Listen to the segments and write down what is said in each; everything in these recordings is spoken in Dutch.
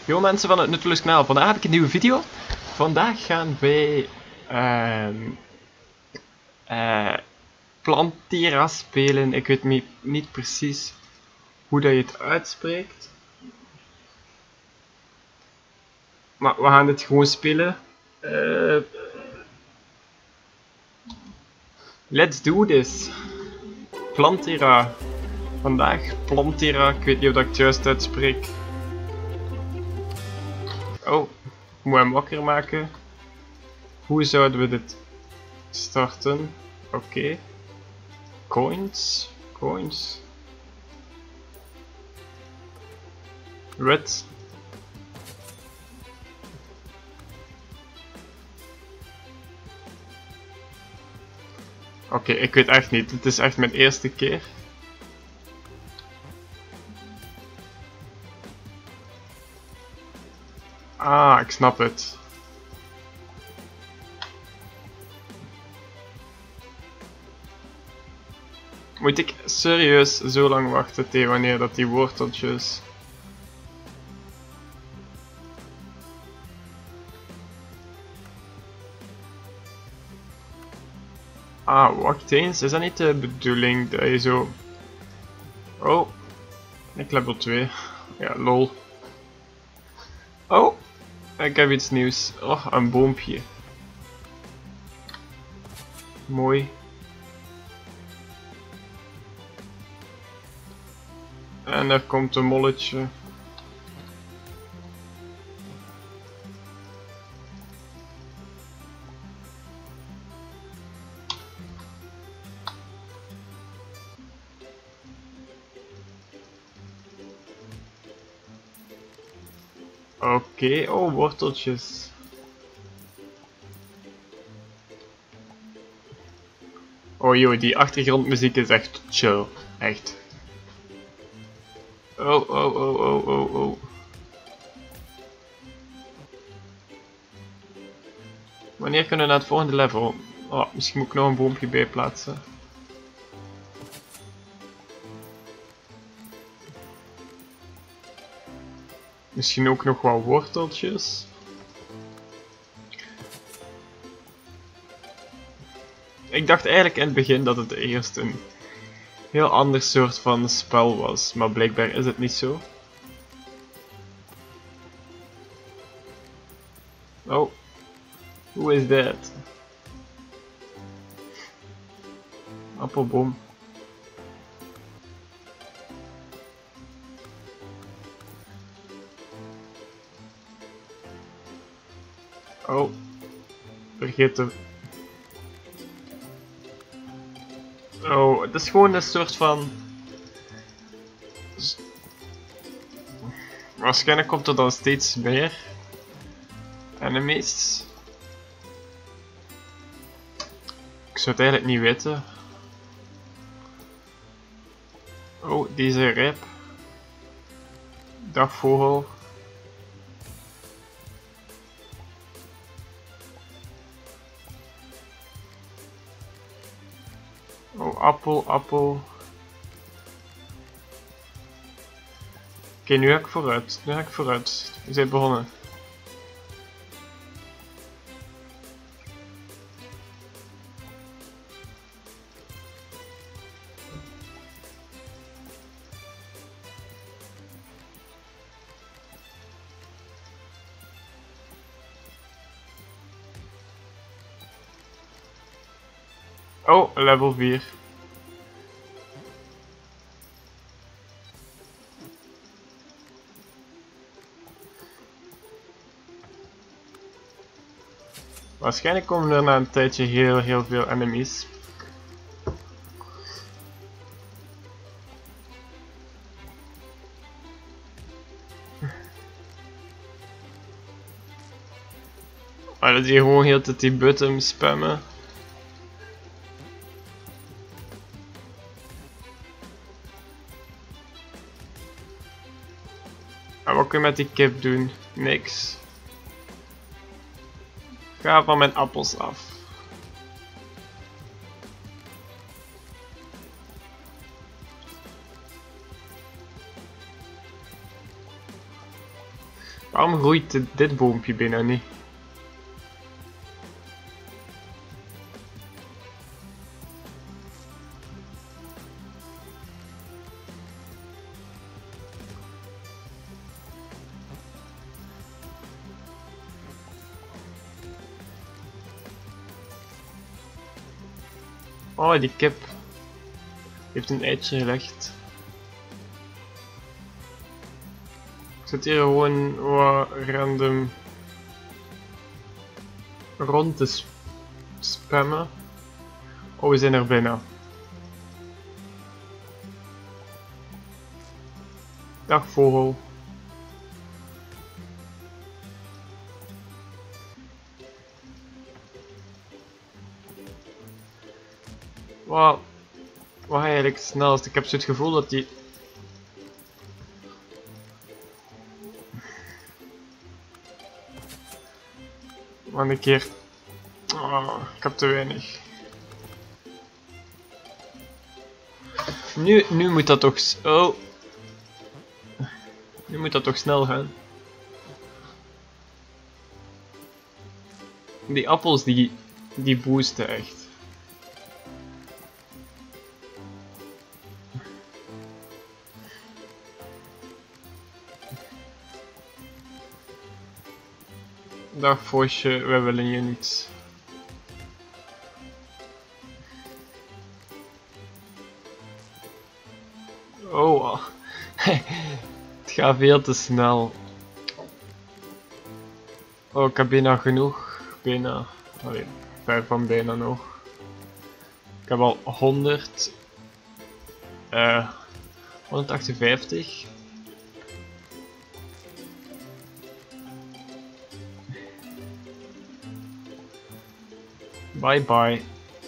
Yo mensen van het Nutteloos kanaal, vandaag heb ik een nieuwe video. Vandaag gaan wij Plantera spelen. Ik weet niet precies hoe dat je het uitspreekt. Maar we gaan dit gewoon spelen. Let's do this. Plantera. Vandaag Plantera, ik weet niet of ik het juist uitspreek. Oh, ik moet hem wakker maken. Hoe zouden we dit starten? Oké. Coins. Red. Oké, ik weet echt niet. Dit is echt mijn eerste keer. Ah, ik snap het. Moet ik serieus zo lang wachten tegen wanneer dat die worteltjes... Ah, wacht eens. Is dat niet de bedoeling dat je zo... Oh, ik level 2. Ja, lol. Oh, ik heb iets nieuws. Oh, een boompje. Mooi. En er komt een molletje. Oké, oh, worteltjes. Oh joh, die achtergrondmuziek is echt chill. Echt. Oh. Wanneer kunnen we naar het volgende level? Oh, misschien moet ik nog een boompje bij plaatsen. Misschien ook nog wat worteltjes. Ik dacht eigenlijk in het begin dat het eerst een heel ander soort van spel was, maar blijkbaar is het niet zo. Oh, hoe is dat? Appelboom. Oh, vergeet de... Oh, het is gewoon een soort van... Waarschijnlijk komt er dan steeds meer enemies. Ik zou het eigenlijk niet weten. Oh, deze rijp. Dag vogel. Oh, appel. Oké, nu ga ik vooruit. We zijn begonnen. Oh, level 4. Waarschijnlijk komen er na een tijdje heel veel enemies. Maar dat is hier gewoon heel de tijd die button spammen. En wat kun je met die kip doen? Niks. Ga van mijn appels af. Waarom groeit dit boompje bijna niet? Oh, die kip heeft een eitje gelegd. Ik zit hier gewoon wat random rond te spammen. Oh, we zijn er binnen. Dag vogel. Wat ga je eigenlijk het snelst? Ik heb zo het gevoel dat die... Maar een keer... Oh, ik heb te weinig. Nu moet dat toch... Oh. Nu moet dat toch snel gaan. Die appels die boosten echt. Dag Vosje, wij willen je niet. Oh, het gaat veel te snel. Oh, ik heb bijna genoeg. Bijna. Allee, ver van bijna nog. Ik heb al 158. Bye bye.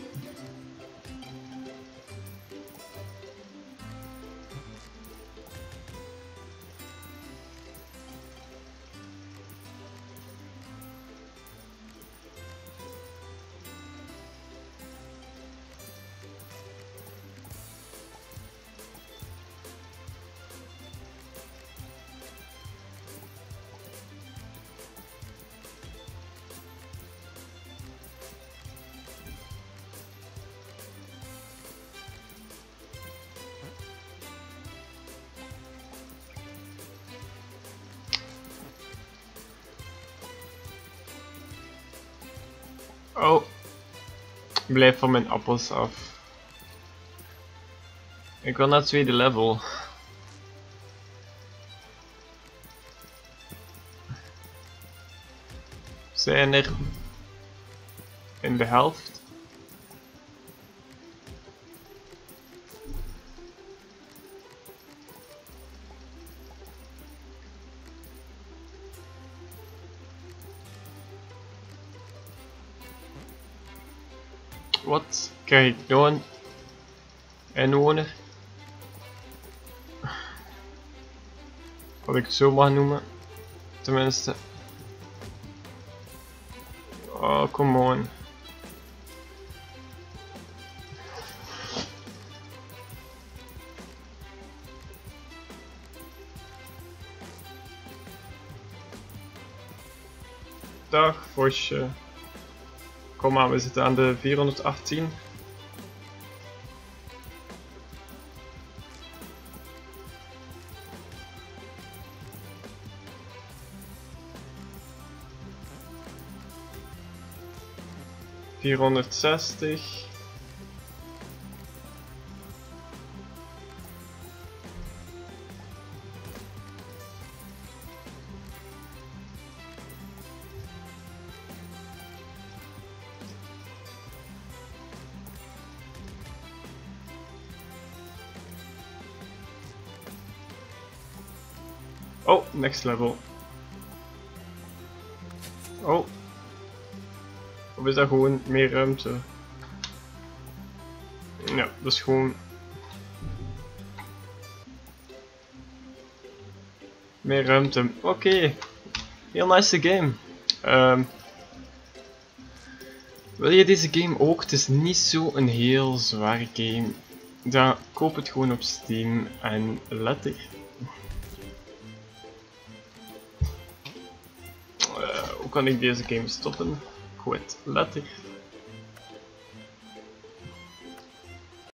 Oh, blijf van mijn appels af. Ik wil naar het tweede level. Zijn er in de helft? Wat krijg ik nou een inwoner? Wat ik het zo mag noemen. Tenminste. Oh, come on. Dag Vosje. Kom maar, we zitten aan de 418. ...460... Oh, next level. Oh. Of is dat gewoon meer ruimte? Ja, dat is gewoon... meer ruimte. Oké. Heel nice game. Wil je deze game ook? Het is niet zo een heel zware game. Dan koop het gewoon op Steam en letter. Hoe kan ik deze game stoppen? Quit letter.